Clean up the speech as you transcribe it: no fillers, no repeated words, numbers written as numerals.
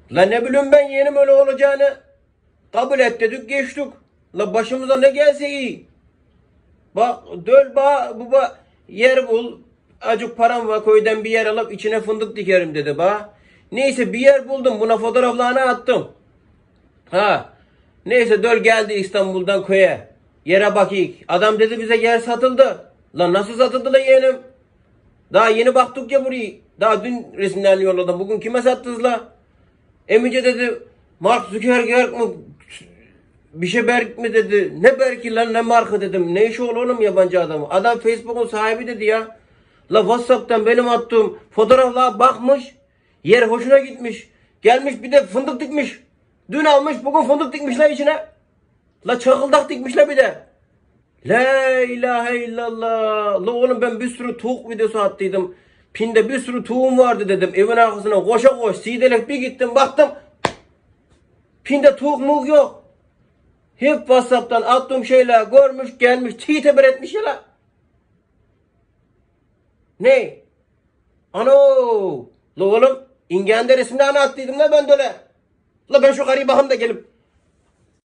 La ne bileyim ben yeğenim öyle olacağını. Kabul et dedik geçtik. La başımıza ne gelse iyi. Bak döl baba yer bul. Acık param var köyden bir yer alıp içine fındık dikerim dedi ba. Neyse bir yer buldum buna fotoğraflarını attım. Ha. Neyse döl geldi İstanbul'dan köye. Yere bakayım. Adam dedi bize yer satıldı. Lan nasıl satıldı la yeğenim? Daha yeni baktık ya burayı. Daha dün resimlerini yolladım. Bugün kime sattınız la? Emice dedi Mark Zuckerberg mi? Bir şey Berk mi dedi. Ne Berk'i lan ne Mark'ı dedim. Ne işi olur oğlum yabancı adamı. Adam Facebook'un sahibi dedi ya. La WhatsApp'tan benim attığım fotoğraflara bakmış. Yer hoşuna gitmiş. Gelmiş bir de fındık dikmiş. Dün almış bugün fındık dikmişler içine. La çakıldak dikmişler bir de. La ilahe illallah. La oğlum ben bir sürü tavuk videosu attıydım. Pinde bir sürü tavuğum vardı dedim. Evin arkasına koşa koş. Sidelek bir gittim baktım. Pinde tavuk mu yok. Hep WhatsApp'tan attığım şeyler görmüş gelmiş. Tweet'e etmiş ya la. Ne? Ano. La oğlum. İnge'nde resimlerini attıydım la ben de öyle. La ben şu karıyı bakayım da gelip.